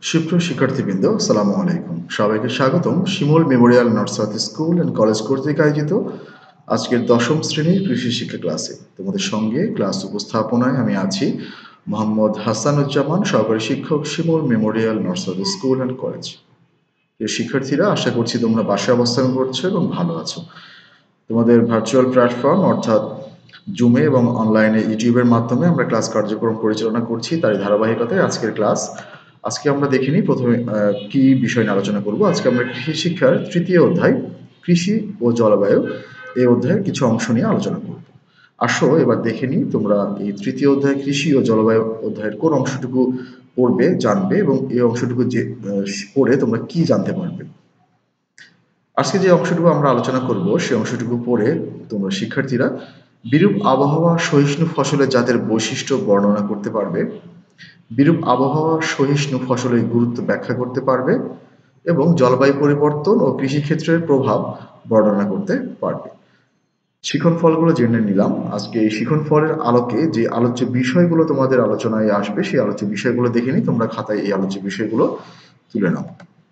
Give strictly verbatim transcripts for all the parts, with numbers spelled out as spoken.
সুপ্রিয় শিক্ষার্থীবৃন্দ, আসসালামু আলাইকুম। সবাইকে স্বাগতম Shimul memorial north south school and college কর্তৃক আয়োজিত আজকের দশম শ্রেণীর কৃষি শিক্ষা ক্লাসে। তোমাদের সঙ্গে ক্লাস উপস্থাপনায় আমি আছি মোহাম্মদ হাসানুজ্জামান, সহকারী শিক্ষক, Shimul memorial north south school and college. প্রিয় শিক্ষার্থীরা, আশা করছি তোমরা বাসায় অবস্থান করছো এবং ভালো আছো। তোমাদের ভার্চুয়াল প্ল্যাটফর্ম অর্থাৎ জুমে এবং অনলাইনে ইউটিউবের মাধ্যমে আমরা ক্লাস কার্যক্রম পরিচালনা করছি, তারই ধারাবাহিকতায় আজকের ক্লাস। আজকে আমরা দেখে নিই প্রথমে কি বিষয় নিয়ে আলোচনা করব। আজকে আমরা কৃষি শিক্ষার তৃতীয় অধ্যায় কৃষি ও জলবায়ু এই অধ্যায়ের কিছু অংশ নিয়ে আলোচনা করব। আসো এবার দেখে নিই তোমরা এই তৃতীয় অধ্যায় কৃষি ও জলবায়ু অধ্যায়ের কোন অংশটুকু পড়বে, জানবে এবং এই অংশটুকু যে পড়ে তোমরা কি জানতে পারবে। আজকে যে অংশটুকু আমরা আলোচনা করব সেই অংশটুকু পড়ে তোমরা শিক্ষার্থীরা বিরূপ আবহাওয়া সহিষ্ণু ফসলের জাতের বৈশিষ্ট্য বর্ণনা করতে পারবে, বিরূপ আবহাওয়া সহিষ্ণু ফসলের গুরুত্ব ব্যাখ্যা করতে পারবে এবং জলবায়ু পরিবর্তন ও কৃষিক্ষেত্রের প্রভাব বর্ণনা করতে পারবে। শিখন ফলগুলো জেনে নিলাম। আজকে এই শিখন ফলের আলোকে যে আলোচ্য বিষয়গুলো তোমাদের আলোচনায় আসবে সেই আলোচ্য বিষয়গুলো দেখে নিই। তোমরা খাতায় এই আলোচ্য বিষয়গুলো তুলে নাও।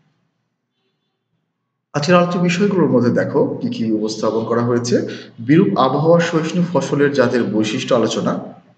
আজকের আলোচ্য বিষয়গুলোর মধ্যে দেখো কি কি উপস্থাপন করা হয়েছে। বিরূপ আবহাওয়া সহিষ্ণু ফসলের জাতের বৈশিষ্ট্য আলোচনা।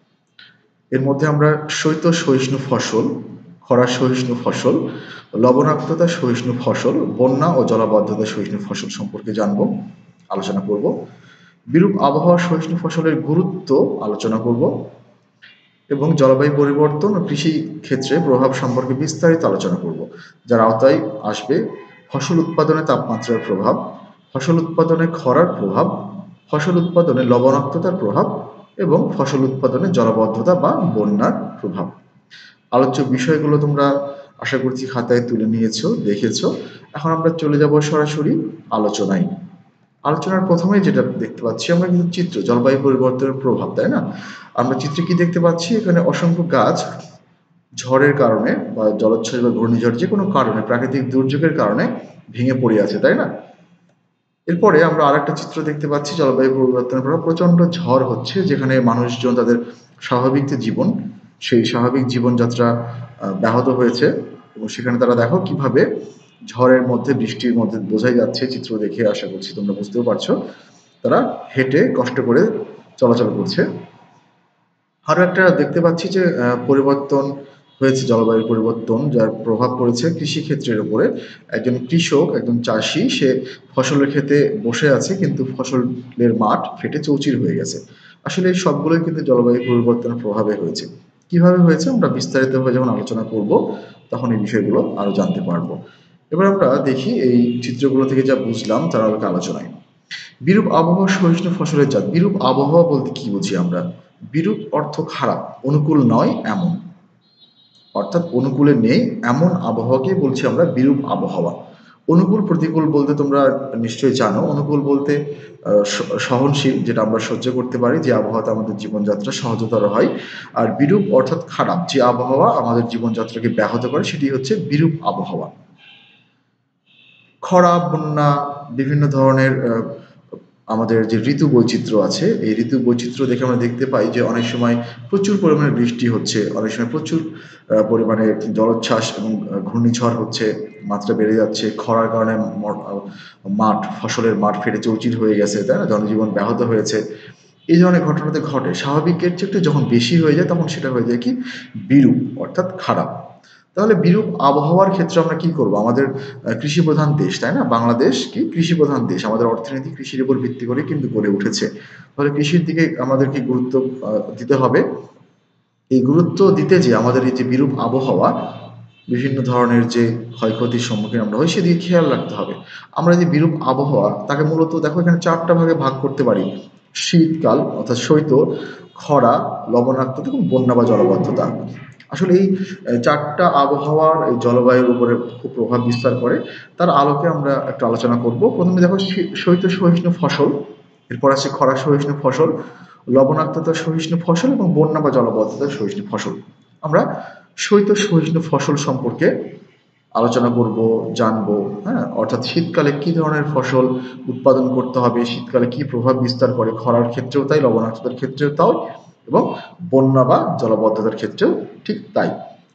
এর মধ্যে আমরা শৈত্য সহিষ্ণু ফসল, খরা সহিষ্ণু ফসল, লবণাক্ততা সহিষ্ণু ফসল, বন্যা ও জলাবদ্ধতা সহিষ্ণু ফসল সম্পর্কে জানব, আলোচনা করব। বিরূপ আবহাওয়া সহিষ্ণু ফসলের গুরুত্ব আলোচনা করব এবং জলবায়ু পরিবর্তন ও কৃষি ক্ষেত্রে প্রভাব সম্পর্কে বিস্তারিত আলোচনা করব, যার আওতায় আসবে ফসল উৎপাদনে তাপমাত্রার প্রভাব, ফসল উৎপাদনে খরার প্রভাব, ফসল উৎপাদনে লবণাক্ততার প্রভাব এবং ফসল উৎপাদনে জলাবদ্ধতা বা বন্যার প্রভাব। আলোচ্য বিষয়গুলো তোমরা আশা করছি খাতায় তুলে নিয়েছো, দেখেছো। এখন আমরা চলে যাব সরাসরি আলোচনায়। আলোচনার প্রথমে যেটা দেখতে পাচ্ছি আমরা কিন্তু চিত্র, জলবায়ু পরিবর্তনের প্রভাব, তাই না? আমরা চিত্রে কি দেখতে পাচ্ছি? এখানে অসংখ্য গাছ ঝড়ের কারণে বা জলোচ্ছ্বাস বা ঘূর্ণিঝড় যে কোনো কারণে, প্রাকৃতিক দুর্যোগের কারণে ভেঙে পড়ে আছে, তাই না? এরপরে আমরা আরেকটা চিত্র দেখতে পাচ্ছি, জলবায়ু পরিবর্তনের প্রভাব। প্রচন্ড ঝড় হচ্ছে, যেখানে মানুষজন তাদের স্বাভাবিক যে জীবন, সেই স্বাভাবিক জীবনযাত্রা ব্যাহত হয়েছে এবং সেখানে তারা দেখো কিভাবে ঝড়ের মধ্যে, বৃষ্টির মধ্যে, বোঝাই যাচ্ছে চিত্র দেখে, আশা করছি তোমরা বুঝতেও পারছো, তারা হেঁটে কষ্ট করে চলাচল করছে। আরো একটা দেখতে পাচ্ছি যে পরিবর্তন হয়েছে, জলবায়ু পরিবর্তন, যার প্রভাব পড়েছে কৃষি ক্ষেত্রের উপরে। একজন কৃষক, একজন চাষি, সে ফসলের ক্ষেতে বসে আছে কিন্তু ফসলের মাঠ ফেটে চৌচির হয়ে গেছে। আসলে এই সবগুলোই কিন্তু জলবায়ু পরিবর্তনের প্রভাবে হয়েছে। কিভাবে হয়েছে আমরা বিস্তারিতভাবে যখন আলোচনা করব তখন এই বিষয়গুলো আরো জানতে পারবো। এবার আমরা দেখি এই চিত্রগুলো থেকে যা বুঝলাম তার আলোকে আলোচনায়। বিরূপ আবহাওয়া সহিষ্ণু ফসলের জাত। বিরূপ আবহাওয়া বলতে কি বুঝি আমরা? বিরূপ অর্থ খারাপ, অনুকূল নয় এমন, অর্থাৎ অনুকূলে নেই এমন আবহাওয়াকে বলছি আমরা বিরূপ আবহাওয়া। অনুকূল প্রতিকূল বলতে তোমরা নিশ্চয়ই জানো। অনুকূল বলতে সহনশীল, যেটা আমরা সহ্য করতে পারি, যে আবহাওয়াতে আমাদের জীবনযাত্রা সহজতর হয়। আর বিরূপ অর্থাৎ খারাপ, যে আবহাওয়া আমাদের জীবনযাত্রাকে ব্যাহত করে, সেটি হচ্ছে বিরূপ আবহাওয়া। খরা, বন্যা, বিভিন্ন ধরনের আমাদের যে ঋতু বৈচিত্র্য আছে, এই ঋতু বৈচিত্র্য দেখে আমরা দেখতে পাই যে অনেক সময় প্রচুর পরিমাণে বৃষ্টি হচ্ছে, অনেক সময় প্রচুর পরিমাণে জলোচ্ছ্বাস এবং ঘূর্ণিঝড় হচ্ছে, মাত্রা বেড়ে যাচ্ছে। খরার কারণে মাঠ, ফসলের মাঠ ফেটে চৌচির হয়ে গেছে, তাই না? জনজীবন ব্যাহত হয়েছে। এই ধরনের ঘটনাতে ঘটে। স্বাভাবিকের চেয়ে একটু যখন বেশি হয়ে যায় তখন সেটা হয়ে যায় কি? বিরূপ, অর্থাৎ খারাপ। তাহলে বিরূপ আবহাওয়ার ক্ষেত্রে আমরা কি করব? আমাদের কৃষি প্রধান দেশ, তাই না? বাংলাদেশ কি কৃষি প্রধান দেশ, আমাদের অর্থনীতি কৃষির উপর ভিত্তি করে কিন্তু গড়ে উঠেছে। তাহলে কৃষির দিকে আমাদেরকে গুরুত্ব দিতে হবে। এই গুরুত্ব দিতে যে আমাদের এই যে বিরূপ আবহাওয়া, বিভিন্ন ধরনের যে ক্ষয়ক্ষতির সম্মুখীন আমরা হই, সেদিকে খেয়াল রাখতে হবে। আমরা যে বিরূপ আবহাওয়া, তাকে মূলত দেখো এখানে চারটা ভাগে ভাগ করতে পারি। শীতকাল অর্থাৎ শৈত্য, খরা, লবণাক্ততা এবং বন্যা বা জলাবদ্ধতা। আসলে এই চারটা আবহাওয়ার এই জলবায়ুর উপরে খুব প্রভাব বিস্তার করে। তার আলোকে আমরা একটু আলোচনা করব। প্রথমে দেখো শৈত্য সহিষ্ণু ফসল, এরপর আছে খরা সহিষ্ণু ফসল, লবণাক্ততা সহিষ্ণু ফসল এবং বন্যা বা জলাবদ্ধতা সহিষ্ণু ফসল। আমরা শৈত্য সহিষ্ণু ফসল সম্পর্কে আলোচনা করব, জানবো। হ্যাঁ, অর্থাৎ শীতকালে কি ধরনের ফসল উৎপাদন করতে হবে, শীতকালে কি প্রভাব বিস্তার করে, খরার ক্ষেত্রেও তাই, লবণাক্ততার ক্ষেত্রেও তাই এবং বন্যা বা জলাবদ্ধতার ক্ষেত্রেও ঠিক তাই।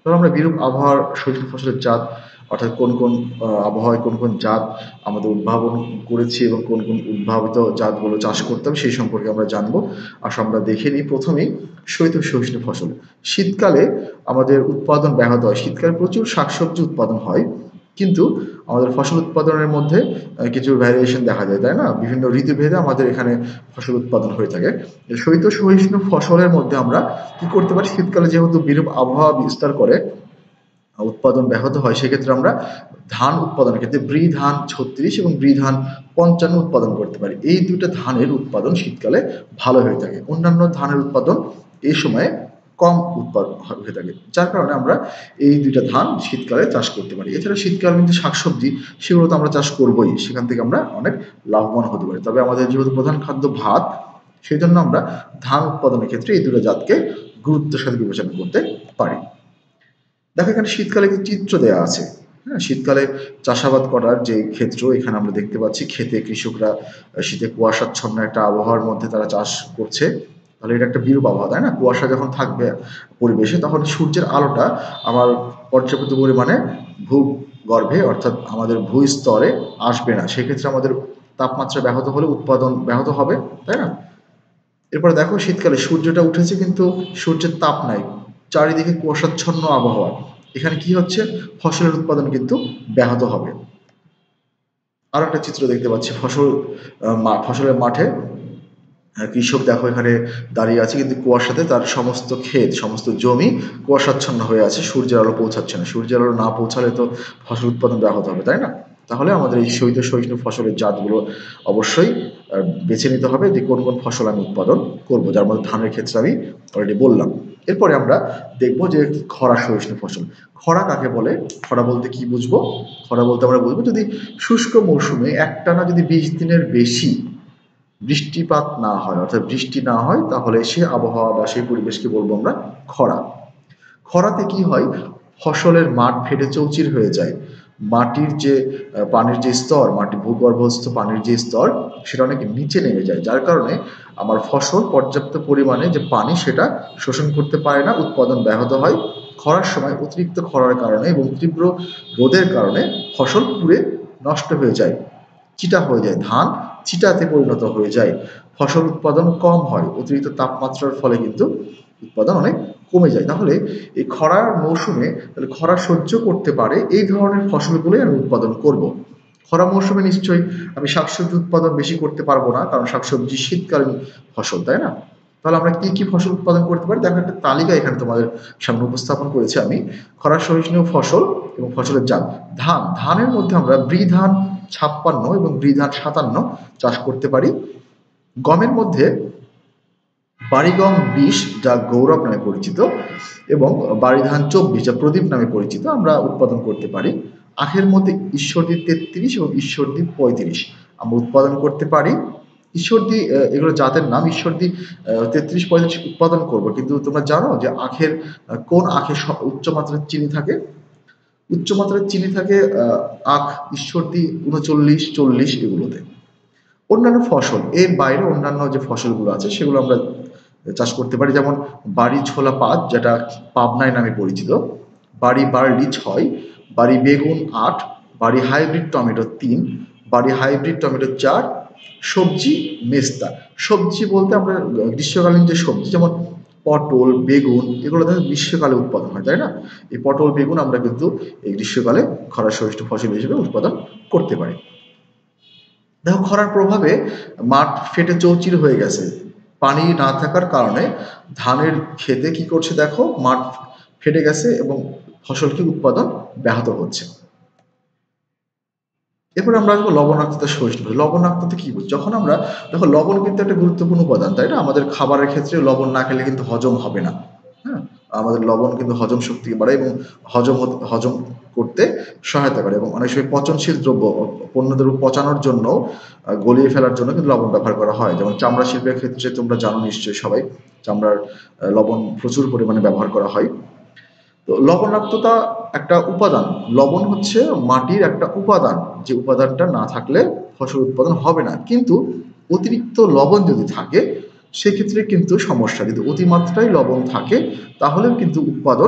তবে আমরা বিরূপ আবহাওয়ার সহিষ্ণু ফসলের জাত অর্থাৎ কোন কোন আবহাওয়ায় কোন কোন জাত আমাদের উদ্ভাবন করেছি এবং কোন কোন উদ্ভাবিত জাতগুলো চাষ করতে হবে সেই সম্পর্কে আমরা জানবো। আসলে আমরা দেখে নিই প্রথমেই শৈত্য সহিষ্ণু ফসল। শীতকালে আমাদের উৎপাদন ব্যাহত হয়, শীতকালে প্রচুর শাকসবজি উৎপাদন হয়, কিন্তু আমাদের ফসল উৎপাদনের মধ্যে কিছু ভ্যারিয়েশন দেখা যায়, তাই না? বিভিন্ন ঋতুভেদে আমাদের এখানে ফসল উৎপাদন হয়ে থাকে। শৈত্য সহিষ্ণু ফসলের মধ্যে আমরা কি করতে পারি, শীতকালে যেহেতু বিরূপ আবহাওয়া বিস্তার করে উৎপাদন ব্যাহত হয়, সেক্ষেত্রে আমরা ধান উৎপাদনের ক্ষেত্রে ব্রি ধান ছত্রিশ এবং ব্রি ধান পঞ্চান্ন উৎপাদন করতে পারি। এই দুইটা ধানের উৎপাদন শীতকালে ভালো হয়ে থাকে, অন্যান্য ধানের উৎপাদন এই সময়ে কম উৎপাদন হয়ে থাকে, যার কারণে আমরা এই দুইটা ধান শীতকালে চাষ করতে পারি। এছাড়া শীতকালে কিন্তু শাকসবজি সেগুলো তো আমরা চাষ করবোই, সেখান থেকে আমরা অনেক লাভবান হতে পারি। তবে আমাদের যেহেতু প্রধান খাদ্য ভাত, সেই জন্য আমরা ধান উৎপাদনের ক্ষেত্রে এই দুটো জাতকে গুরুত্বের সাথে বিবেচনা করতে পারি। দেখো এখানে শীতকালে একটি চিত্র দেওয়া আছে। হ্যাঁ, শীতকালে চাষাবাদ করার যে ক্ষেত্র এখানে আমরা দেখতে পাচ্ছি, ক্ষেতে কৃষকরা শীতে কুয়াশাচ্ছন্ন একটা আবহাওয়ার মধ্যে তারা চাষ করছে। তাহলে এটা একটা বিরূপ আবহাওয়া, তাই না? কুয়াশা যখন থাকবে পরিবেশে তখন সূর্যের আলোটা আমার পর্যাপ্ত পরিমাণে ভূগর্ভে অর্থাৎ আমাদের ভূস্তরে আসবে না, সেক্ষেত্রে আমাদের তাপমাত্রা ব্যাহত হলে উৎপাদন ব্যাহত হবে, তাই না? এরপরে দেখো শীতকালে সূর্যটা উঠেছে কিন্তু সূর্যের তাপ নাই, চারিদিকে কুয়াশাচ্ছন্ন আবহাওয়া, এখানে কি হচ্ছে, ফসলের উৎপাদন কিন্তু ব্যাহত হবে। আর একটা চিত্র দেখতে পাচ্ছি, ফসল ফসলের মাঠে কৃষক দেখো এখানে দাঁড়িয়ে আছে, কিন্তু কুয়াশাতে তার সমস্ত ক্ষেত সমস্ত জমি কুয়াশাচ্ছন্ন হয়ে আছে, সূর্যের আলো পৌঁছাচ্ছে না। সূর্যের আলো না পৌঁছালে তো ফসল উৎপাদন ব্যাহত হবে, তাই না? তাহলে আমাদের এই শৈত্য সহিষ্ণু ফসলের জাতগুলো অবশ্যই বেছে নিতে হবে যে কোন কোন ফসল আমি উৎপাদন করব, যার মধ্যে ধানের ক্ষেত্রে আমি অলরেডি বললাম। এরপরে আমরা দেখব যে খরা সহিষ্ণু ফসল। খরা কাকে বলে? খরা বলতে কি বুঝবো? খরা বলতে আমরা বুঝবো যদি শুষ্ক মৌসুমে একটানা যদি বিশ দিনের বেশি বৃষ্টিপাত না হয়, অর্থাৎ বৃষ্টি না হয়, তাহলে সে আবহাওয়া বা সেই পরিবেশকে বলবো আমরা খরা। খরাতে কি হয়, ফসলের মাঠ ফেটে চৌচির হয়ে যায়, মাটির যে পানির যে স্তর, মাটি ভূগর্ভস্থ পানির যে স্তর সেটা অনেক নিচে নেমে যায়, যার কারণে আমার ফসল পর্যাপ্ত পরিমাণে যে পানি সেটা শোষণ করতে পারে না, উৎপাদন ব্যাহত হয়। খরার সময় অতিরিক্ত খরার কারণে এবং তীব্র রোদের কারণে ফসল পুড়ে নষ্ট হয়ে যায়, চিটা হয়ে যায়, ধান চিটাতে পরিণত হয়ে যায়, ফসল উৎপাদন কম হয়, অতিরিক্ত তাপমাত্রার ফলে কিন্তু উৎপাদন অনেক কমে যায়। তাহলে এই খরার মৌসুমে তাহলে খরা সহ্য করতে পারে এই ধরনের ফসলগুলোই আমি উৎপাদন করব। খরা মৌসুমে নিশ্চয়ই আমি শাকসবজি উৎপাদন বেশি করতে পারবো না, কারণ শাকসবজি শীতকালীন ফসল, তাই না? তাহলে আমরা কি কি ফসল উৎপাদন করতে পারি দেখো, একটা তালিকা এখানে তোমাদের সামনে উপস্থাপন করেছি আমি। খরা সহিষ্ণু ফসল এবং ফসলের জাত। ধান, ধানের মধ্যে আমরা ব্রি ধান ছাপ্পান্ন এবং ব্রি ধান সাতান্ন চাষ করতে পারি। গমের মধ্যে বাড়িগম বিশ যা গৌরব নামে পরিচিত এবং বাড়িধান চব্বিশ যা প্রদীপ নামে পরিচিত আমরা উৎপাদন করতে পারি। আখের মধ্যে ঈশ্বরদী তেত্রিশ এবং ঈশ্বরদী পঁয়ত্রিশ আমরা উৎপাদন করতে পারি। ঈশ্বরদী এগুলো জাতের নাম, ঈশ্বরদী তেত্রিশ পঁয়ত্রিশ উৎপাদন করব, কিন্তু তোমরা জানো যে আখের কোন আখে উচ্চমাত্রার চিনি থাকে? উচ্চমাত্রার চিনি থাকে আখ ঈশ্বরদী উনচল্লিশ চল্লিশ এগুলোতে। অন্যান্য ফসল এর বাইরে অন্যান্য যে ফসলগুলো আছে সেগুলো আমরা চাষ করতে পারি, যেমন বাড়ি ছোলা পাঁচ যেটা পাবনায় নামে পরিচিত, বাড়ি বার্লি ছয়, বাড়ি বেগুন আট, বাড়ি হাইব্রিড টমেটো তিন, বাড়ি হাইব্রিড টমেটো চার, সবজি মেস্তা। সবজি বলতে আমরা গ্রীষ্মকালীন যে সবজি যেমন পটল বেগুন এগুলো দেখো গ্রীষ্মকালে উৎপাদন হয়, তাই না? এই পটল বেগুন আমরা কিন্তু এই গ্রীষ্মকালে খরা সহিষ্ণু ফসল হিসেবে উৎপাদন করতে পারি। দেখো খরার প্রভাবে মাঠ ফেটে চৌচির হয়ে গেছে, পানি না থাকার কারণে ধানের ক্ষেতে কি করছে দেখো, মাঠ ফেটে গেছে এবং ফসলকে উৎপাদন ব্যাহত হচ্ছে। এরপর আমরা আসবো লবণাক্ততা সহিষ্ণু। লবণাক্ততা কি বুঝি? যখন আমরা দেখো লবণ কিন্তু একটা গুরুত্বপূর্ণ উপাদান, তাই না? আমাদের খাবারের ক্ষেত্রে লবণ না খেলে কিন্তু হজম হবে না। হ্যাঁ, আমাদের লবণ কিন্তু হজম শক্তি বাড়ায় এবং হজম হজম করতে সহায়তা করে এবং অনেক সময় পচনশীল দ্রব্য পণ্যদ্রব্য পচানোর জন্য গলিয়ে ফেলার জন্য কিন্তু লবণ ব্যবহার করা হয়। যেমন চামড়া শিল্পের ক্ষেত্রে তোমরা জানো নিশ্চয়ই সবাই, চামড়ার লবণ প্রচুর পরিমাণে ব্যবহার করা হয়। তো লবণাক্ততা একটা উপাদান, লবণ হচ্ছে মাটির একটা উপাদান, যে উপাদানটা না থাকলে ফসল উৎপাদন হবে না, কিন্তু অতিরিক্ত লবণ যদি থাকে সেক্ষেত্রে কিন্তু সমস্যা, যদি অতিমাত্রায় লবণ থাকে তাহলেও কিন্তু উৎপাদন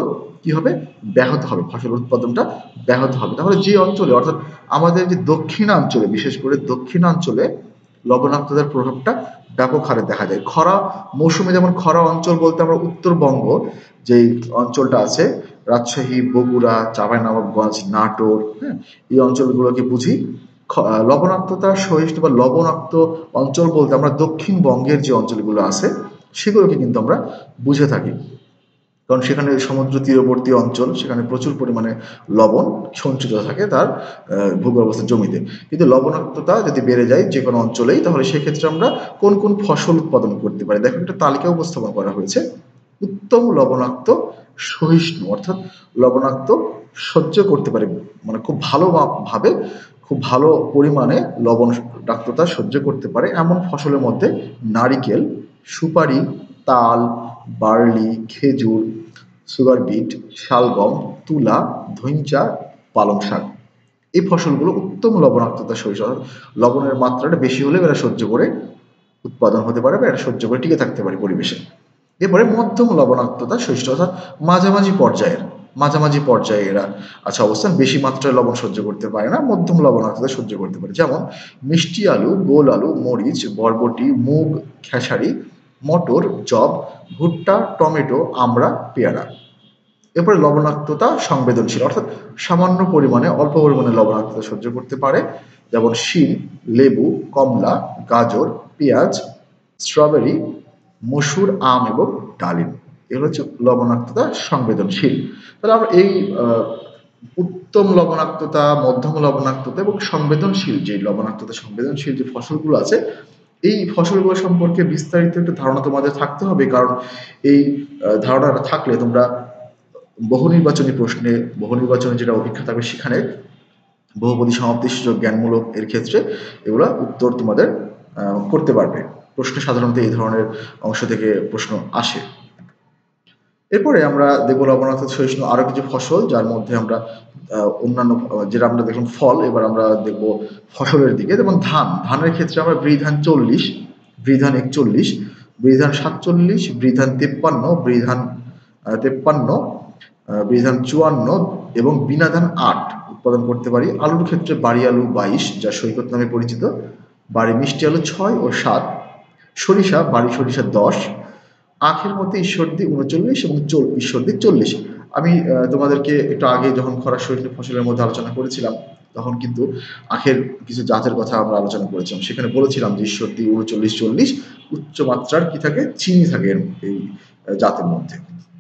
কি হবে, ব্যাহত হবে, ফসল উৎপাদনটা ব্যাহত হবে। তাহলে যে অঞ্চলে অর্থাৎ আমাদের যে দক্ষিণাঞ্চলে, বিশেষ করে দক্ষিণাঞ্চলে লবণাক্ততার প্রভাবটা ব্যাপক হারে দেখা যায়। খরা মৌসুমে যেমন খরা অঞ্চল বলতে আমরা উত্তরবঙ্গ যে অঞ্চলটা আছে, রাজশাহী, বগুড়া, চাঁপাইনবাবগঞ্জ, নাটোর, হ্যাঁ, এই অঞ্চলগুলোকে বুঝি। লবণাক্ততা সহিষ্ণু বা লবণাক্ত অঞ্চল বলতে আমরা দক্ষিণবঙ্গের যে অঞ্চলগুলো আছে সেগুলোকে কিন্তু আমরা বুঝে থাকি, কারণ সেখানে সমুদ্র তীরবর্তী অঞ্চল, সেখানে প্রচুর পরিমাণে লবণ সঞ্চিত থাকে তার ভূগর্ভস্থ জমিতে। কিন্তু লবণাক্ততা যদি বেড়ে যায় যে কোনো অঞ্চলেই, তাহলে সেক্ষেত্রে আমরা কোন কোন ফসল উৎপাদন করতে পারি, দেখো একটা তালিকা উপস্থাপন করা হয়েছে। উত্তম লবণাক্ত সহিষ্ণু অর্থাৎ লবণাক্ত সহ্য করতে পারে, মানে খুব ভালো ভাবে খুব ভালো পরিমাণে লবণাক্ততা সহ্য করতে পারে এমন ফসলের মধ্যে নারিকেল, সুপারি, তাল, বার্লি, খেজুর, সুগার বিট, শালগম, তুলা, ধইঞ্চা, পালং শাক, এই ফসলগুলো উত্তম লবণাক্ততা সহিষ্ণু, লবণের মাত্রাটা বেশি হলে এরা সহ্য করে উৎপাদন হতে পারে বা এরা সহ্য করে টিকে থাকতে পারে পরিবেশে। এরপরে মধ্যম লবণাক্ততা সহিষ্ণু অর্থাৎ মাঝামাঝি পর্যায়ের মাঝামাঝি পর্যায়ে এরা আচ্ছা অবস্থান, বেশি মাত্রায় লবণ সহ্য করতে পারে না, মধ্যম লবণাক্ততা সহ্য করতে পারে। যেমন মিষ্টি আলু, গোল আলু, মরিচ, বরবটি, মুগ, খেসারি, মটর, জব, ভুট্টা, টমেটো, আমড়া, পেয়ারা। এরপরে লবণাক্ততা সংবেদনশীল অর্থাৎ সামান্য পরিমাণে অল্প পরিমাণে লবণাক্ততা সহ্য করতে পারে, যেমন শিম, লেবু, কমলা, গাজর, পেঁয়াজ, স্ট্রবেরি, মসুর, আম এবং ডালিম। এগুলো হচ্ছে লবণাক্ততা সংবেদনশীল। তাহলে আমরা এই উত্তম লবণাক্ততা, মধ্যম লবণাক্ততা এবং সংবেদনশীল যে লবণাক্ততা সংবেদনশীল যে ফসলগুলো আছে, এই ফসলগুলো সম্পর্কে বিস্তারিত একটা ধারণা তোমাদের থাকতে হবে, কারণ এই ধারণাটা থাকলে তোমরা বহু নির্বাচনী প্রশ্নে, বহু নির্বাচনে যেটা অভিজ্ঞতা থাকবে সেখানে বহুপদী সমাপ্তি সূচক জ্ঞানমূলক এর ক্ষেত্রে এগুলা উত্তর তোমাদের করতে পারবে। প্রশ্ন সাধারণত এই ধরনের অংশ থেকে প্রশ্ন আসে। এরপরে আমরা দেখব লবণাক্ততা সহিষ্ণু আরো কিছু ফসল, যার মধ্যে আমরা অন্যান্য যেটা আমরা দেখলাম ফল, এবার আমরা দেখব ফসলের দিকে। যেমন ধান, ধানের ক্ষেত্রে আমরা বৃধান চল্লিশ, বৃধান একচল্লিশ, বৃধান সাতচল্লিশ, বৃধান তেপ্পান্ন, বৃধান তেপ্পান্ন, বৃধান চুয়ান্ন এবং বিনাধান আট উৎপাদন করতে পারি। আলুর ক্ষেত্রে বাড়ি আলু বাইশ, যা সৈকত নামে পরিচিত, বাড়ি মিষ্টি আলু ছয় ও সাত, সরিষা বাড়ি সরিষা দশ, আখের মধ্যে ঈশ্বরদী উনচল্লিশ এবং ঈশ্বরদী চল্লিশ। আমি তোমাদেরকে একটু আগে যখন খরা সহিষ্ণু ফসলের মধ্যে আলোচনা করেছিলাম তখন কিন্তু আখের কিছু জাতের কথা আমরা আলোচনা করেছিলাম, সেখানে বলেছিলাম যে ঈশ্বরদী উনচল্লিশ চল্লিশ উচ্চ মাত্রার কি থাকে, চিনি থাকে এই জাতের মধ্যে।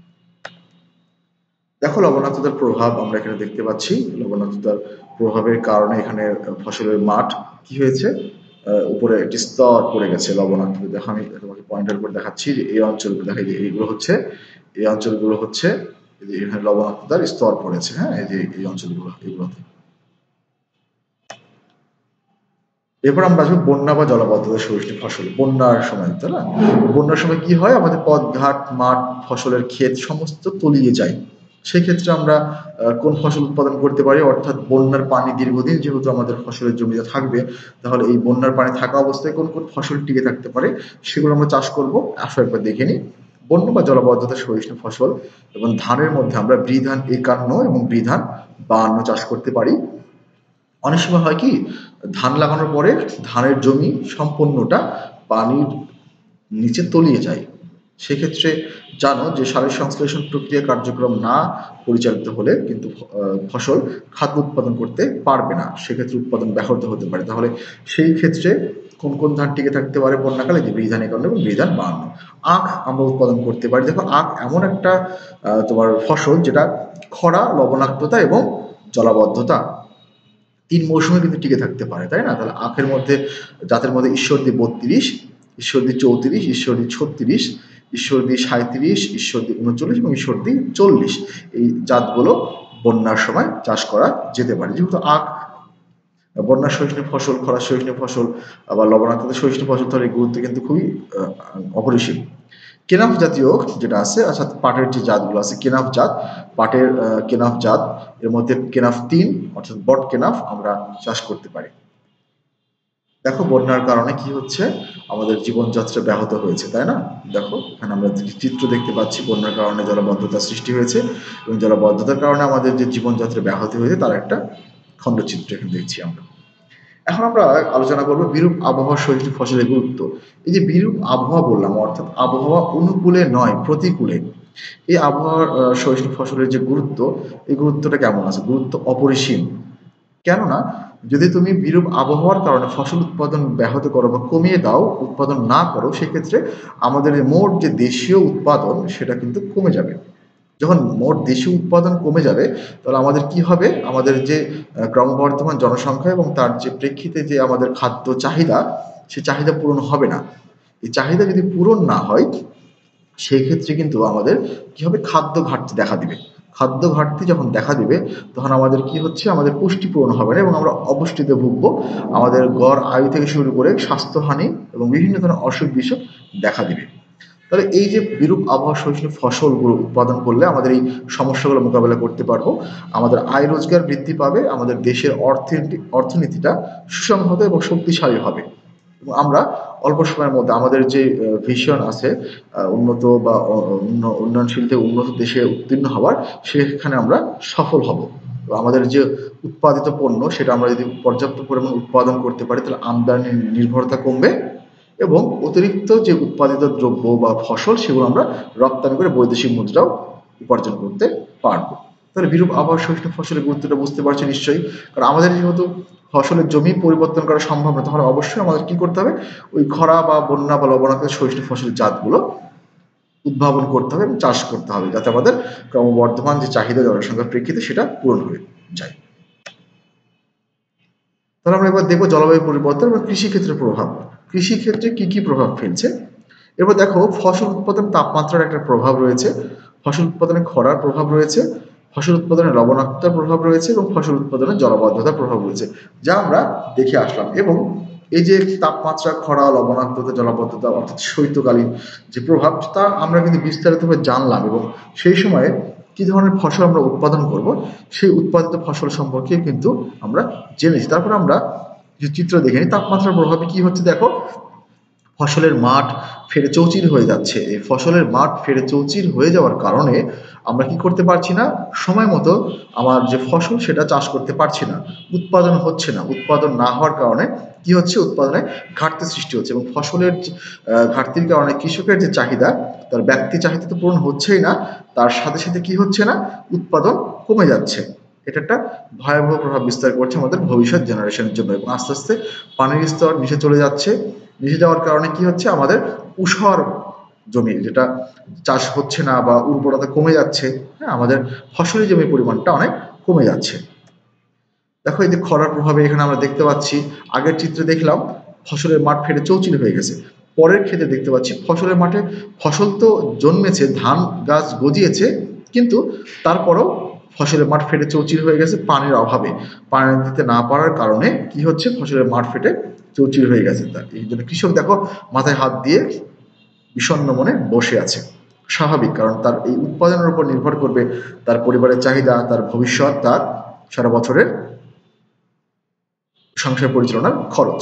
দেখো লবণাক্ততার প্রভাব আমরা এখানে দেখতে পাচ্ছি। লবণাক্ততার প্রভাবের কারণে এখানে ফসলের মাঠ কি হয়েছে, উপরে একটি স্তর পড়ে গেছে লবণাক্ততা। দেখো আমি তোমাকে পয়েন্টের উপর দেখাচ্ছি যে এই অঞ্চলগুলো দেখাই, যে এইগুলো হচ্ছে এই অঞ্চলগুলো হচ্ছে এখানে লবণাক্ততার স্তর পড়েছে, হ্যাঁ, এই যে এই অঞ্চলগুলো এগুলোতে। এরপর আমরা আসবো বন্যা বা জলাবদ্ধতা সহিষ্ণু ফসল। বন্যার সময়, তাই না, বন্যার সময় কি হয়, আমাদের পথঘাট, মাঠ, ফসলের ক্ষেত সমস্ত তলিয়ে যায়। সেক্ষেত্রে আমরা কোন ফসল উৎপাদন করতে পারি, অর্থাৎ বন্যার পানি দীর্ঘদিন যেহেতু আমাদের ফসলের জমিতে থাকবে, তাহলে এই বন্যার পানি থাকা অবস্থায় কোন কোন ফসল টিকে থাকতে পারে সেগুলো আমরা চাষ করব। আসো একবার দেখে নিই। বন্যা বা জলাবদ্ধতা সহিষ্ণু ফসল এবং ধানের মধ্যে আমরা বৃধান একান্ন এবং বৃধান বাহান্ন চাষ করতে পারি। অনেক সময় হয় কি, ধান লাগানোর পরে ধানের জমি সম্পূর্ণটা পানির নিচে তলিয়ে যায়, সেক্ষেত্রে জানো যে সারের সংশ্লেষণ প্রক্রিয়া কার্যক্রম না পরিচালিত হলে কিন্তু ফসল খাদ্য উৎপাদন করতে পারবে না, সেক্ষেত্রে উৎপাদন ব্যাহত হতে পারে। তাহলে সেই ক্ষেত্রে কোন কোন ধান টিকে থাকতে পারে বন্যাকালে, যে বৃধান একান্ন এবং বৃধান বাহান্ন। আখ আমরা উৎপাদন করতে পারি। দেখো আখ এমন একটা তোমার ফসল যেটা খরা, লবণাক্ততা এবং জলাবদ্ধতা তিন মৌসুমে কিন্তু টিকে থাকতে পারে, তাই না। তাহলে আখের মধ্যে জাতের মধ্যে ঈশ্বরদী বত্রিশ, ঈশ্বরদী চৌত্রিশ, ঈশ্বরদী ছত্রিশ, ঈশ্বরদী সাঁইত্রিশ, ঈশ্বরদী উনচল্লিশ এবং ঈশ্বরদী চল্লিশ, এই জাতগুলো বন্যার সময় চাষ করা যেতে পারে। যেহেতু আখ বন্যা সহিষ্ণু ফসল, খরা সহিষ্ণু ফসল আবার লবণাক্ততা সহিষ্ণু ফসল, তাহলে গুরুত্ব কিন্তু খুবই অপরিসীম। কেনাফ জাতীয় যেটা আছে, অর্থাৎ পাটের যে জাতগুলো আছে, কেনাফ জাত, পাটের কেনাফ জাত, এর মধ্যে কেনাফ তিন অর্থাৎ বট কেনাফ আমরা চাষ করতে পারি। দেখো বন্যার কারণে কি হচ্ছে, আমাদের জীবনযাত্রা ব্যাহত হয়েছে, তাই না? দেখো এখানে আমরা চিত্র দেখতে পাচ্ছি, বন্যার কারণে জলাবদ্ধতা সৃষ্টি হয়েছে এবং জলাবদ্ধতার কারণে আমাদের যে জীবনযাত্রা ব্যাহত হয়েছে তার একটা খণ্ডচিত্র এখানে দেখছি আমরা। এখন আমরা আলোচনা করব বিরূপ আবহাওয়া সহিষ্ণু ফসলের গুরুত্ব। এই যে বিরূপ আবহাওয়া বললাম, অর্থাৎ আবহাওয়া অনুকূলে নয় প্রতিকূলে, এই আবহাওয়ার সহিষ্ণু ফসলের যে গুরুত্ব, এই গুরুত্বটা কেমন আছে? গুরুত্ব অপরিসীম। কেননা যদি তুমি বিরূপ আবহাওয়ার কারণে ফসল উৎপাদন ব্যাহত করো বা কমিয়ে দাও, উৎপাদন না করো, সেক্ষেত্রে আমাদের মোট যে দেশীয় উৎপাদন সেটা কিন্তু কমে যাবে। যখন মোট দেশীয় উৎপাদন কমে যাবে, তাহলে আমাদের কি হবে? আমাদের যে ক্রমবর্ধমান জনসংখ্যা এবং তার যে প্রেক্ষিতে যে আমাদের খাদ্য চাহিদা, সে চাহিদা পূরণ হবে না। এই চাহিদা যদি পূরণ না হয়, সেই ক্ষেত্রে কিন্তু আমাদের কি হবে? খাদ্য ঘাটতি দেখা দিবে। খাদ্য ঘাটতি যখন দেখা দিবে, তখন আমাদের কি হচ্ছে? আমাদের পুষ্টি পূরণ হবে না এবং আমরা অপুষ্টিতে ভুগবো। আমাদের গড় আয়ু থেকে শুরু করে স্বাস্থ্যহানি এবং বিভিন্ন ধরনের অসুখ বিসুখ দেখা দিবে। তাহলে এই যে বিরূপ আবহাওয়া সহিষ্ণু ফসলগুলো উৎপাদন করলে আমাদের এই সমস্যাগুলো মোকাবেলা করতে পারবো, আমাদের আয় রোজগার বৃদ্ধি পাবে, আমাদের দেশের অর্থনীতি অর্থনীতিটা সুসংহত এবং শক্তিশালী হবে এবং আমরা অল্প সময়ের মধ্যে আমাদের যে ভিশন আছে উন্নত বা উন্নয়নশীল থেকে উন্নত দেশে উত্তীর্ণ হওয়ার, সেখানে আমরা সফল হব। আমাদের যে উৎপাদিত পণ্য সেটা আমরা যদি পর্যাপ্ত পরিমাণ উৎপাদন করতে পারি, তাহলে আমদানি নির্ভরতা কমবে এবং অতিরিক্ত যে উৎপাদিত দ্রব্য বা ফসল সেগুলো আমরা রপ্তানি করে বৈদেশিক মুদ্রাও উপার্জন করতে পারবো। তাহলে বিরূপ আবহাওয়া সহিষ্ণু ফসলের গুরুত্বটা বুঝতে পারছি নিশ্চয়ই। কারণ আমাদের যেহেতু ফসলের জমি পরিবর্তন করা সম্ভব না, তাহলে অবশ্যই আমাদের কি করতে হবে? ওই খরা বা বন্যা বা লবণাক্ত সহিষ্ণু ফসলের জাতগুলো উদ্ভাবন করতে হবে এবং চাষ করতে হবে, যাতে আমাদের ক্রমবর্ধমান যে চাহিদা জনসংখ্যার প্রেক্ষিতে সেটা পূরণ হয়ে যায়। তাহলে আমরা এবার দেখবো জলবায়ু পরিবর্তন এবং কৃষিক্ষেত্রের প্রভাব। কৃষিক্ষেত্রে কি কি প্রভাব ফেলছে। এবার দেখো ফসল উৎপাদন তাপমাত্রার একটা প্রভাব রয়েছে, ফসল উৎপাদনে খরার প্রভাব রয়েছে, ফসল উৎপাদনে লবণাক্ততার প্রভাব রয়েছে এবং ফসল উৎপাদনে জলাবদ্ধতার প্রভাব রয়েছে, যা আমরা দেখে আসলাম। এবং এই যে তাপমাত্রা, খরা, লবণাক্ততা, জলাবদ্ধতা অর্থাৎ শৈত্যকালীন যে প্রভাব, তা আমরা কিন্তু বিস্তারিতভাবে জানলাম এবং সেই সময়ে কি ধরনের ফসল আমরা উৎপাদন করব, সেই উৎপাদিত ফসল সম্পর্কে কিন্তু আমরা জেনেছি। তারপর আমরা যে চিত্র দেখে নিই, তাপমাত্রার প্রভাবে কি হচ্ছে। দেখো ফসলের মাঠ ফেরে চৌচির হয়ে যাচ্ছে। এই ফসলের মাঠ ফেরে চৌচির হয়ে যাওয়ার কারণে আমরা কি করতে পারছি না? সময় মতো আমার যে ফসল সেটা চাষ করতে পারছি না, উৎপাদন হচ্ছে না। উৎপাদন না হওয়ার কারণে কি হচ্ছে? উৎপাদনে ঘাটতি সৃষ্টি হচ্ছে এবং ফসলের ঘাটতির কারণে কৃষকের যে চাহিদা, তার ব্যক্তি চাহিদা তো পূরণ হচ্ছেই না, তার সাথে সাথে কি হচ্ছে না? উৎপাদন কমে যাচ্ছে। এটা একটা ভয়াবহ প্রভাব বিস্তার করছে আমাদের ভবিষ্যৎ জেনারেশনের জন্য এবং আস্তে আস্তে পানির স্তর নিচে চলে যাচ্ছে। নিচে যাওয়ার কারণে কি হচ্ছে? আমাদের ঊষর জমি যেটা চাষ হচ্ছে না বা উর্বরতা কমে যাচ্ছে, হ্যাঁ, আমাদের ফসলি জমির পরিমাণটা অনেক কমে যাচ্ছে। দেখো এই যে খরার প্রভাবে এখানে আমরা দেখতে পাচ্ছি, আগের চিত্রে দেখলাম ফসলের মাঠ ফেটে চৌচির হয়ে গেছে, পরের ক্ষেত্রে দেখতে পাচ্ছি ফসলের মাঠে ফসল তো জন্মেছে, ধান গাছ গজিয়েছে, কিন্তু তারপরেও ফসলের মাঠ ফেটে চৌচির হয়ে গেছে পানির অভাবে। পানি দিতে না পারার কারণে কি হচ্ছে? ফসলের মাঠ ফেটে চৌচির হয়ে গেছে। তা এই জন্য কৃষক দেখো মাথায় হাত দিয়ে বিষণ্ণ মনে বসে আছে। স্বাভাবিক, কারণ তার এই উৎপাদনের উপর নির্ভর করবে তার পরিবারের চাহিদা, তার ভবিষ্যৎ, তার সারা বছরের সংসার পরিচালনার খরচ।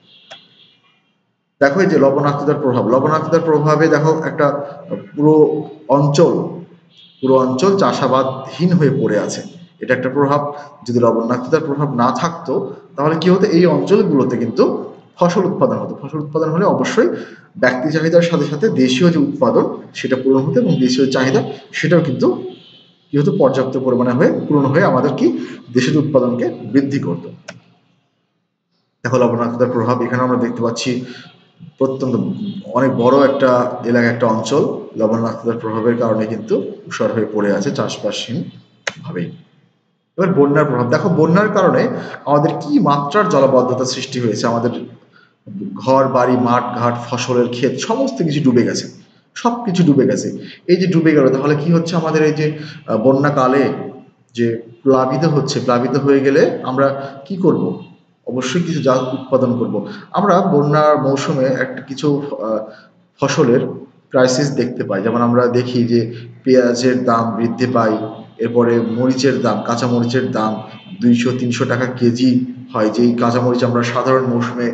দেখো এই যে লবণাক্ততার প্রভাব, লবণাক্ততার প্রভাবে দেখো একটা পুরো অঞ্চল পুরো অঞ্চল চাষাবাদহীন হয়ে পড়ে আছে। এটা একটা প্রভাব। যদি লবণাক্ততার প্রভাব না থাকতো, তাহলে কি হতো? এই অঞ্চলগুলোতে কিন্তু ফসল উৎপাদন হতো। ফসল উৎপাদন হলে অবশ্যই ব্যক্তি চাহিদার সাথে সাথে দেশীয় যে উৎপাদন সেটা পূরণ হতো এবং দেশীয় চাহিদা সেটাও কিন্তু কি হতো? পর্যাপ্ত পরিমাণে হয়ে পূরণ হয়ে আমাদের কি দেশের উৎপাদনকে বৃদ্ধি করত। দেখো লবণাক্ততার প্রভাব এখানে আমরা দেখতে পাচ্ছি, প্রত্যন্ত অনেক বড় একটা এলাকা, একটা অঞ্চল লবণাক্ততার প্রভাবের কারণে কিন্তু ঊষর হয়ে পড়ে আছে চাষবাসহীন ভাবেই। এবার বন্যার প্রভাব দেখো, বন্যার কারণে আমাদের কি মাত্রার জলাবদ্ধতা সৃষ্টি হয়েছে। আমাদের ঘর বাড়ি, মাঠ ঘাট, ফসলের ক্ষেত সমস্ত কিছু ডুবে গেছে, সব কিছু ডুবে গেছে। এই যে ডুবে গেল, তাহলে কি হচ্ছে? আমাদের এই যে বন্যাকালে যে প্লাবিত হচ্ছে, প্লাবিত হয়ে গেলে আমরা কি করব? অবশ্যই কিছু জাত উৎপাদন করব। আমরা বন্যার মৌসুমে একটা কিছু ফসলের ক্রাইসিস দেখতে পাই। যেমন আমরা দেখি যে পেঁয়াজের দাম বৃদ্ধি পায়, এরপরে মরিচের দাম, কাঁচা মরিচের দাম দুইশো তিনশো টাকা কেজি হয়। যেই কাঁচা মরিচ আমরা সাধারণ মৌসুমে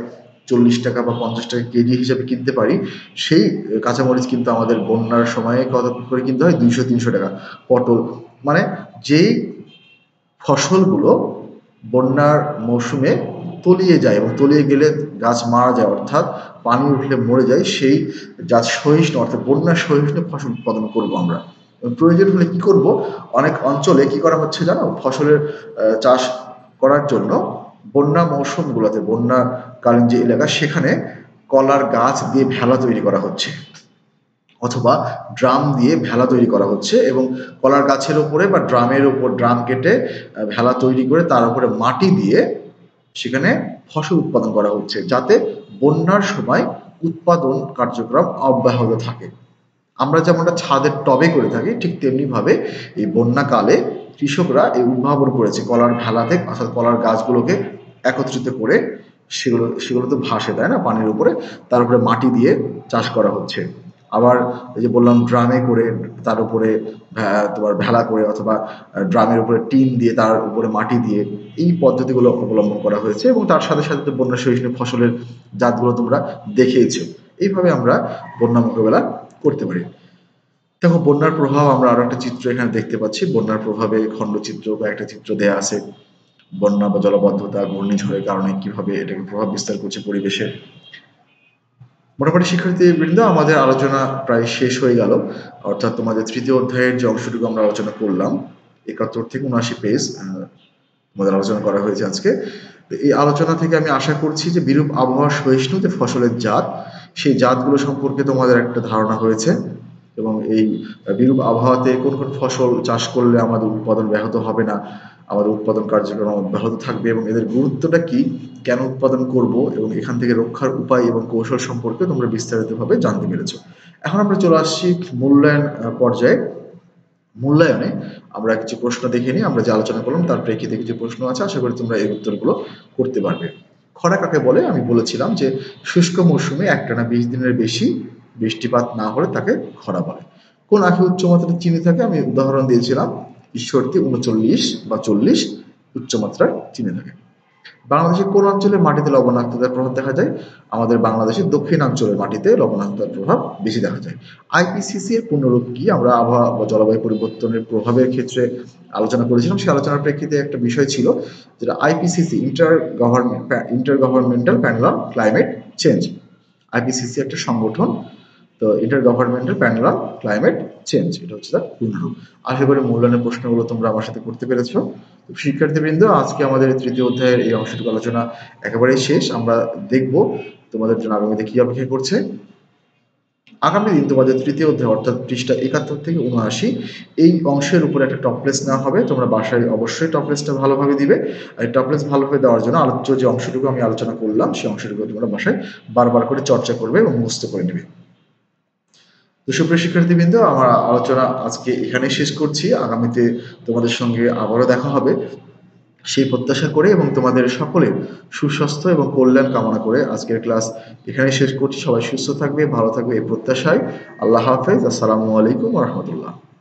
চল্লিশ টাকা বা পঞ্চাশ টাকা কেজি হিসেবে কিনতে পারি, সেই কাঁচামরিচ কিন্তু আমাদের বন্যার সময়ে কত করে কিনতে হয়, দুইশো তিনশো টাকা। পটল, মানে যেই ফসলগুলো বন্যার মৌসুমে তলিয়ে যায় এবং তলিয়ে গেলে গাছ মারা যায়, অর্থাৎ পানি উঠলে মরে যায়, সেই গাছ সহিষ্ণু অর্থাৎ বন্যা সহিষ্ণু ফসল উৎপাদন করব আমরা। প্রয়োজন হলে কি করব, অনেক অঞ্চলে কি করা হচ্ছে জানো, ফসলের চাষ করার জন্য বন্যা মৌসুমগুলোতে, বন্যাকালীন যে এলাকা সেখানে কলার গাছ দিয়ে ভেলা তৈরি করা হচ্ছে, অথবা ড্রাম দিয়ে ভেলা তৈরি করা হচ্ছে এবং কলার গাছের উপরে বা ড্রামের উপর ড্রাম কেটে ভেলা তৈরি করে তার উপরে মাটি দিয়ে সেখানে ফসল উৎপাদন করা হচ্ছে, যাতে বন্যার সময় উৎপাদন কার্যক্রম অব্যাহত থাকে। আমরা যেমনটা ছাদের টবে করে থাকি, ঠিক তেমনি ভাবে এই বন্যাকালে কৃষকরা এই উদ্ভাবন করেছে, কলার ভেলাতে অর্থাৎ কলার গাছগুলোকে একত্রিত করে সেগুলো সেগুলো তো ভাসে, তাই না, পানির উপরে, তার উপরে মাটি দিয়ে চাষ করা হচ্ছে। আবার এই যে বললাম ড্রামে করে তার উপরে তোমার ভেলা করে অথবা ড্রামের উপরে টিন দিয়ে তার উপরে মাটি দিয়ে, এই পদ্ধতিগুলো অবলম্বন করা হয়েছে এবং তার সাথে সাথে বন্যা সহিষ্ণু ফসলের জাতগুলো তোমরা দেখিয়েছো। এইভাবে আমরা বন্যা মোকাবেলা করতে পারি। দেখো বন্যার প্রভাব আমরা আরো একটা চিত্র এখানে দেখতে পাচ্ছি, বন্যার প্রভাবে খণ্ডচিত্র বা একটা চিত্র দেয়া আছে, বন্যা বা জলাবদ্ধতা ঘূর্ণিঝড়ের কারণে কিভাবে এটাকে প্রভাব বিস্তার করছে পরিবেশে। মোটামুটি শিক্ষার্থীবৃন্দ, আমাদের আলোচনা প্রায় শেষ হয়ে গেল, অর্থাৎ তোমাদের তৃতীয় অধ্যায়ের যে অংশটুকু আমরা আলোচনা করলাম, একাত্তর থেকে উনআশি পেজ আমাদের আলোচনা করা হয়েছে আজকে। এই আলোচনা থেকে আমি আশা করছি যে বিরূপ আবহাওয়া সহিষ্ণু যে ফসলের জাত, সেই জাতগুলো সম্পর্কে তোমাদের একটা ধারণা হয়েছে এবং এই বিরূপ আবহাওয়াতে কোন কোন ফসল চাষ করলে আমাদের উৎপাদন ব্যাহত হবে না, আমাদের উৎপাদন কার্যক্রম অব্যাহত থাকবে এবং এদের গুরুত্বটা কি, কেন উৎপাদন করব এবং এখান থেকে রক্ষার উপায় এবং কৌশল সম্পর্কে তোমরা বিস্তারিতভাবে জানতে পেরেছো। এখন আমরা চলে আসছি মূল্যায়ন পর্যায়ে। মূল্যায়নে আমরা কিছু প্রশ্ন দেখে নিই, আমরা যে আলোচনা করলাম তার প্রেক্ষিতে কিছু প্রশ্ন আছে, আশা করি তোমরা এই উত্তরগুলো করতে পারবে। খরা কাকে বলে? আমি বলেছিলাম যে শুষ্ক মৌসুমে একটানা বিশ দিনের বেশি বৃষ্টিপাত না হলে তাকে খরা বলে। কোন আখে উচ্চমাত্রার চিনি থাকে? আমি উদাহরণ দিয়েছিলাম, ঈশ্বরদী উনচল্লিশ বা চল্লিশ উচ্চমাত্রার চিনি থাকে। বাংলাদেশের কোন অঞ্চলের মাটিতে লবণাক্ততার প্রভাব দেখা যায়? আমাদের বাংলাদেশের দক্ষিণাঞ্চলের মাটিতে লবণাক্ততার প্রভাব বেশি দেখা যায়। আইপিসিসি এর পূর্ণরূপ কি? আমরা আবহাওয়া বা জলবায়ু পরিবর্তনের প্রভাবের ক্ষেত্রে আলোচনা করেছিলাম, সেই আলোচনার প্রেক্ষিতে একটা বিষয় ছিল যেটা IPCC, inter government inter governmental panel on climate change. IPCC একটা সংগঠন, তো inter governmental panel on climate change, এটা হচ্ছে তার পূর্ণরূপ। আশা করি মূল্যায়নের প্রশ্নগুলো তোমরা আমার সাথে করতে পেরেছো। তো শিক্ষার্থীবৃন্দ, আজকে আমাদের তৃতীয় অধ্যায়ের এই অংশটুকু আলোচনা একেবারেই শেষ। আমরা দেখব তোমাদের জন্য আগামীতে কি অপেক্ষা করছে। আগামী দিন তোমাদের তৃতীয় অধ্যায় অর্থাৎ পৃষ্ঠা একাত্তর থেকে উনআশি এই অংশের উপরে একটা টপলেস নেওয়া হবে। তোমরা বাসায় অবশ্যই টপলেসটা ভালোভাবে দিবে। আর টপলেস ভালোভাবে দেওয়ার জন্য আলোচ্য যে অংশটুকু আমি আলোচনা করলাম সেই অংশটুকু তোমরা বাসায় বারবার করে চর্চা করবে এবং মুখস্থ করে নেবে। তো সুপ্রিয় শিক্ষার্থীবৃন্দ, আমার আলোচনা আজকে এখানেই শেষ করছি। আগামীতে তোমাদের সঙ্গে আবারও দেখা হবে সেই প্রত্যাশা করে এবং তোমাদের সকলের সুস্বাস্থ্য এবং কল্যাণ কামনা করে আজকের ক্লাস এখানে শেষ করছি। সবাই সুস্থ থাকবে, ভালো থাকবে এই প্রত্যাশায়। আল্লাহ হাফেজ। আসসালামু আলাইকুম ওয়া রাহমাতুল্লাহ।